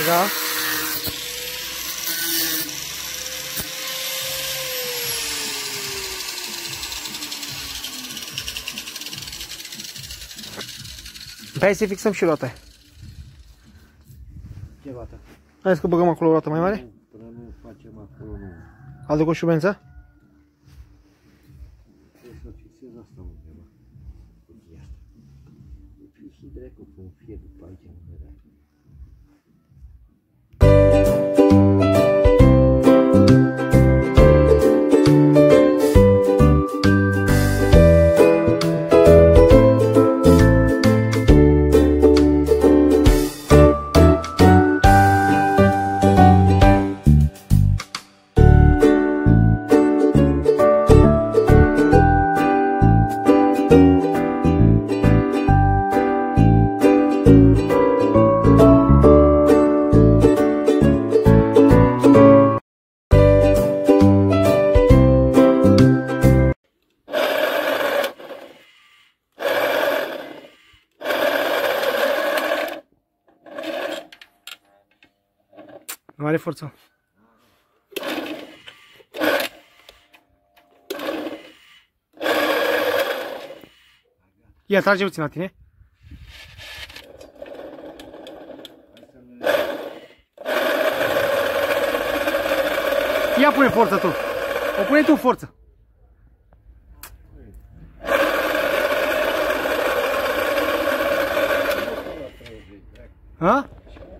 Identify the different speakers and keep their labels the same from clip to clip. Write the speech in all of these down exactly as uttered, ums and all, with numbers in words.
Speaker 1: Da. Hai să fixăm și roata.
Speaker 2: Ce roată?
Speaker 1: Hai să băgăm acolo o roată mai mare?
Speaker 2: Nu, până nu facem acolo, nu.
Speaker 1: Aduc o șubență?
Speaker 2: Trebuie să fixez asta undeva. Cutia asta. Deci și dracu cu un fir după aici undeva.
Speaker 1: Nu are forță. Ia, trage puțin la tine. Ia pune forță tu. O pune tu forță. Ha?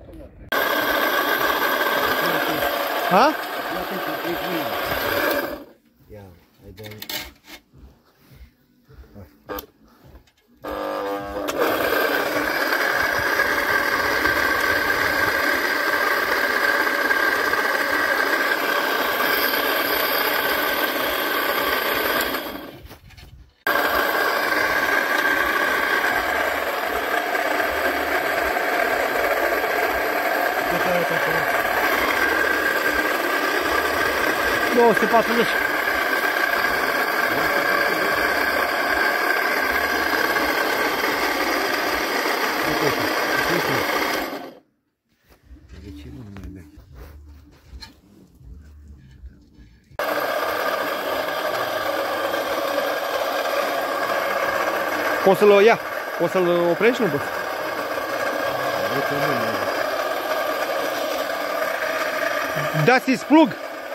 Speaker 1: Ha?
Speaker 2: Ia, hai dă.
Speaker 1: două sute patruzeci.
Speaker 2: De ce nu mai merge?
Speaker 1: Poți să-l ia? Poți să-l oprești? Nu poți. Dați-ți plug!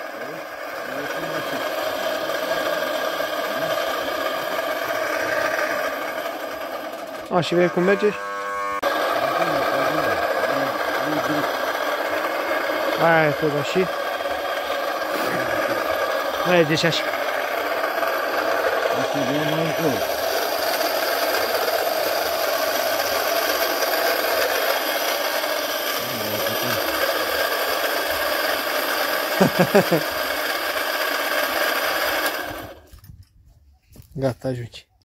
Speaker 1: A, și vedem cum merge. Aia e tot și. Merge și așa. Gata, ajungi.